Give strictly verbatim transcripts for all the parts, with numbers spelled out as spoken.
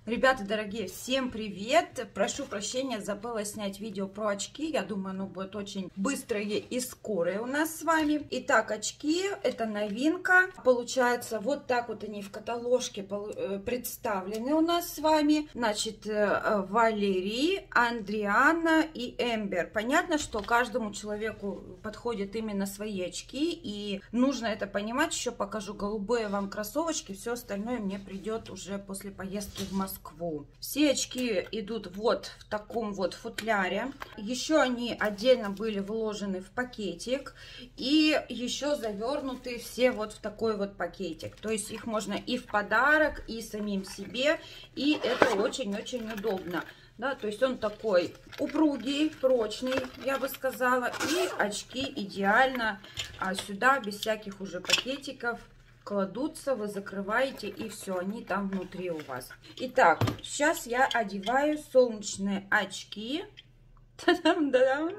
Ребята дорогие, всем привет! Прошу прощения, забыла снять видео про очки. Я думаю, оно будет очень быстрое и скорое у нас с вами. Итак, очки — это новинка. Получается, вот так вот они в каталожке представлены у нас с вами. Значит, Валерий, Андриана и Эмбер. Понятно, что каждому человеку подходят именно свои очки. И нужно это понимать. Еще покажу голубые вам кроссовочки. Все остальное мне придет уже после поездки в Москву. Все очки идут вот в таком вот футляре. Еще они отдельно были вложены в пакетик. И еще завернуты все вот в такой вот пакетик. То есть их можно и в подарок, и самим себе. И это очень-очень удобно. Да, то есть он такой упругий, прочный, я бы сказала. И очки идеально а сюда, без всяких уже пакетиков, кладутся, вы закрываете, и все, они там внутри у вас. Итак, сейчас я одеваю солнечные очки. Та-дам-да-дам.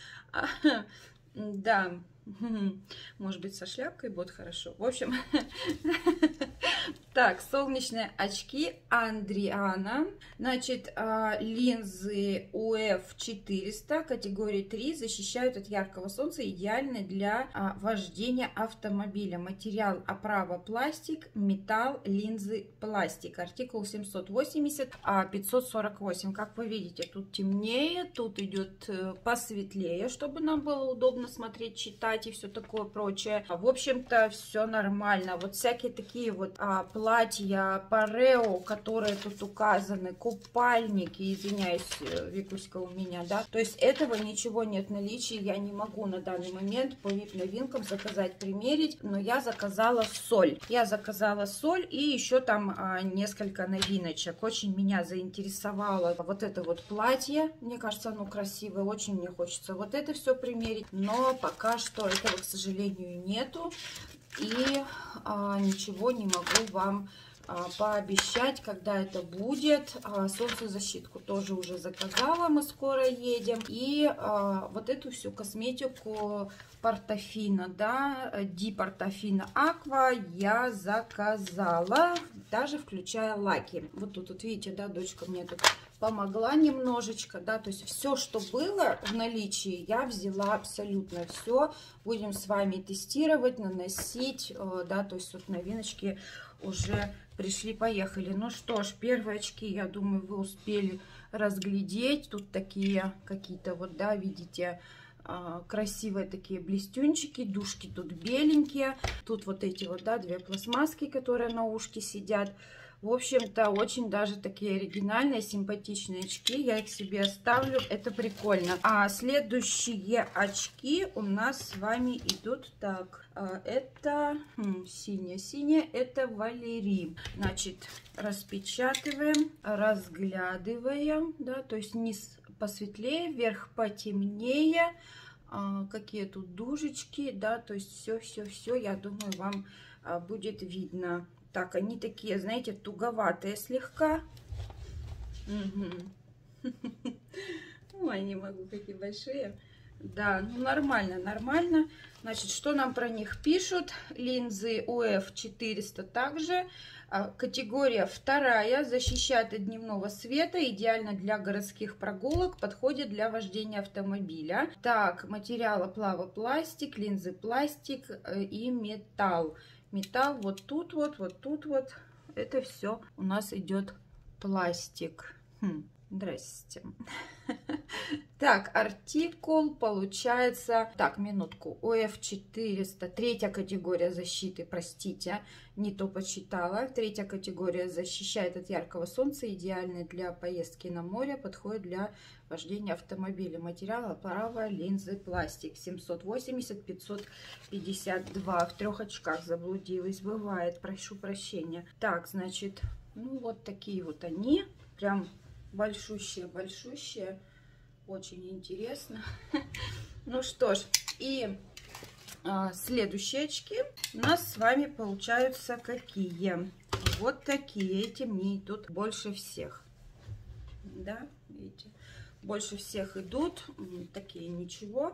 Да, может быть, со шляпкой будет хорошо. В общем, так, солнечные очки Андриана. Значит, линзы ю эф четыреста категории три защищают от яркого солнца, идеальны для вождения автомобиля. Материал оправа пластик, металл, линзы пластик. Артикул семьсот восемьдесят, пятьсот сорок восемь. Как вы видите, тут темнее, тут идет посветлее, чтобы нам было удобно смотреть, читать и все такое прочее. В общем-то, все нормально. Вот всякие такие вот а, платья парео, которые тут указаны, купальники, извиняюсь, Викуська у меня, да. То есть этого ничего нет в наличии. Я не могу на данный момент по ви ай пи-новинкам заказать, примерить, но я заказала соль. Я заказала соль и еще там а, несколько новиночек. Очень меня заинтересовало вот это вот платье. Мне кажется, оно красивое. Очень мне хочется вот это все примерить, но пока что этого, к сожалению, нету. И а, ничего не могу вам а, пообещать, когда это будет. А, солнцезащитку тоже уже заказала, мы скоро едем. И а, вот эту всю косметику Портофино, да, Ди Портофино Аква я заказала, даже включая лаки. Вот тут, вот видите, да, дочка мне тут помогла немножечко, да, то есть все, что было в наличии, я взяла абсолютно все. Будем с вами тестировать, наносить, да, то есть вот новиночки уже пришли, поехали. Ну что ж, первые очки, я думаю, вы успели разглядеть. Тут такие какие-то вот, да, видите, красивые такие блестюнчики, дужки тут беленькие. Тут вот эти вот, да, две пластмасски, которые на ушке сидят. В общем-то, очень даже такие оригинальные, симпатичные очки. Я их себе оставлю, это прикольно. А следующие очки у нас с вами идут так. Это синяя-синяя, это Валерий. Значит, распечатываем, разглядываем, да, то есть низ посветлее, вверх потемнее. А, какие тут дужечки, да, то есть все-все-все, я думаю, вам а, будет видно. Так, они такие, знаете, туговатые слегка. Ой, не могу, какие большие. Да, ну нормально, нормально. Значит, что нам про них пишут? Линзы ю эф четыреста также. Категория вторая, защищает от дневного света, идеально для городских прогулок, подходит для вождения автомобиля. Так, материал оплава пластик, линзы пластик и металл. Металл вот тут вот, вот тут вот. Это все у нас идет пластик. Хм, здрасте. Так, артикул получается... Так, минутку. ю эф четыреста. Третья категория защиты, простите, не то почитала. Третья категория защищает от яркого солнца, идеальный для поездки на море, подходит для вождения автомобиля. Материал оправа, линзы, пластик. семьсот восемьдесят, пятьсот пятьдесят два. В трех очках заблудилась. Бывает, прошу прощения. Так, значит, ну вот такие вот они. Прям большущие-большущие. Очень интересно. Ну что ж, и а, следующие очки у нас с вами получаются какие? Вот такие. Эти мне идут больше всех. Да, видите? Больше всех идут. Такие ничего.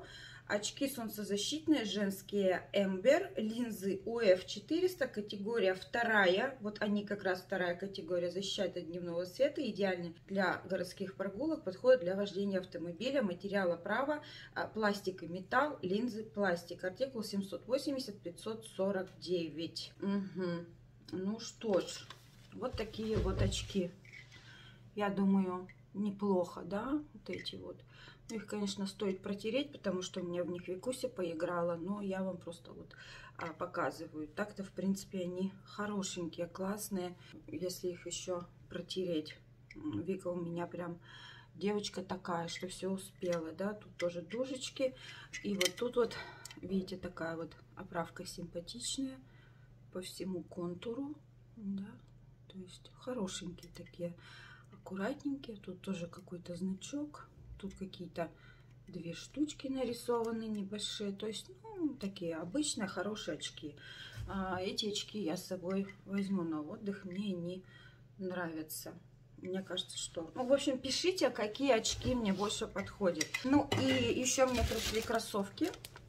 Очки солнцезащитные, женские Эмбер, линзы ю эф четыреста, категория вторая. Вот они как раз вторая категория, защищают от дневного света, идеальны для городских прогулок, подходят для вождения автомобиля. Материал оправа, пластик и металл, линзы пластик. Артикул семьсот восемьдесят пятьсот сорок девять. Угу. Ну что ж, вот такие вот очки. Я думаю, неплохо, да, вот эти вот. Их, конечно, стоит протереть, потому что у меня в них Викуся поиграла, но я вам просто вот а, показываю. Так-то, в принципе, они хорошенькие, классные, если их еще протереть. Вика у меня прям девочка такая, что все успела, да. Тут тоже дужечки. И вот тут вот, видите, такая вот оправка симпатичная по всему контуру, да. То есть хорошенькие такие, аккуратненькие. Тут тоже какой-то значок. Тут какие-то две штучки нарисованы небольшие. То есть, ну, такие обычные хорошие очки. А эти очки я с собой возьму на отдых. Мне они нравятся. Мне кажется, что... Ну, в общем, пишите, какие очки мне больше подходят. Ну, и еще мне пришли кроссовки.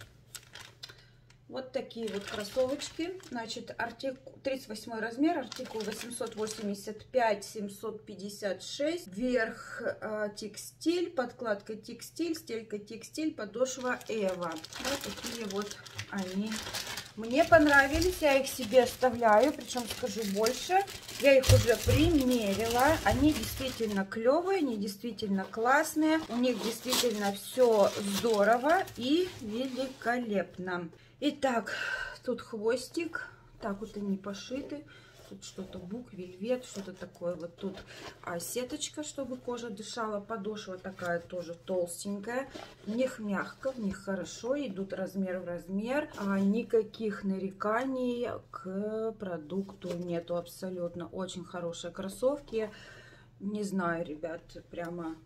Вот такие вот кроссовочки. Значит, артикул тридцать восьмой размер, артикул восемьсот восемьдесят пять семьсот пятьдесят шесть. Верх э, текстиль, подкладка текстиль, стелька текстиль, подошва Эва. Вот такие вот они. Мне понравились, я их себе оставляю, причем скажу больше, я их уже примерила. Они действительно клевые, они действительно классные, у них действительно все здорово и великолепно. Итак, тут хвостик, так вот они пошиты. Тут что-то бук, вельвет, что-то такое. Вот тут а, сеточка, чтобы кожа дышала. Подошва такая тоже толстенькая. В них мягко, в них хорошо. Идут размер в размер. А, никаких нареканий к продукту нету абсолютно. Очень хорошие кроссовки. Не знаю, ребят, прямо...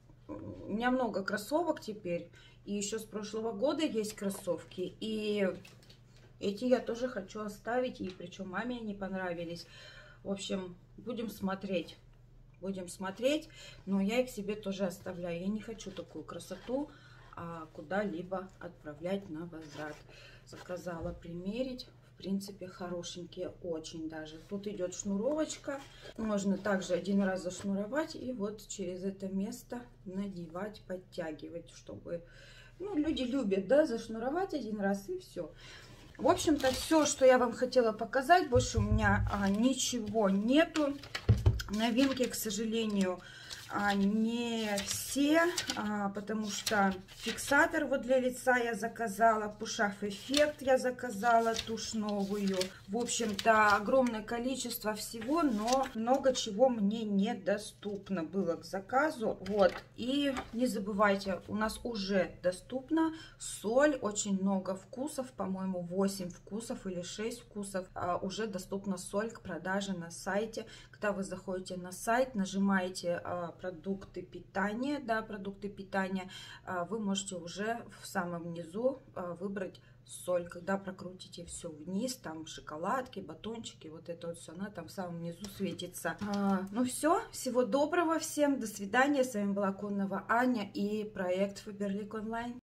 У меня много кроссовок теперь. И еще с прошлого года есть кроссовки. И... эти я тоже хочу оставить, и причем маме они понравились. В общем, будем смотреть. Будем смотреть, но я их себе тоже оставляю. Я не хочу такую красоту а куда-либо отправлять на возврат. Заказала примерить. В принципе, хорошенькие очень даже. Тут идет шнуровочка. Можно также один раз зашнуровать и вот через это место надевать, подтягивать, чтобы... Ну, люди любят, да, зашнуровать один раз и все. В общем-то, все, что я вам хотела показать. Больше у меня а, ничего нету. Новинки, к сожалению, а, не все, а, потому что фиксатор вот для лица я заказала, пушав эффект я заказала, тушь новую. В общем-то, огромное количество всего, но много чего мне недоступно было к заказу. Вот, и не забывайте, у нас уже доступна соль, очень много вкусов, по-моему, восемь вкусов или шесть вкусов. А, уже доступна соль к продаже на сайте. Когда вы заходите на сайт, нажимаете а, продукты питания, да, продукты питания, а, вы можете уже в самом низу а, выбрать соль. Когда прокрутите все вниз, там шоколадки, батончики, вот это вот все, она там в самом низу светится. А, ну все, всего доброго всем, до свидания. С вами была Коннова Аня и проект Фаберлик онлайн.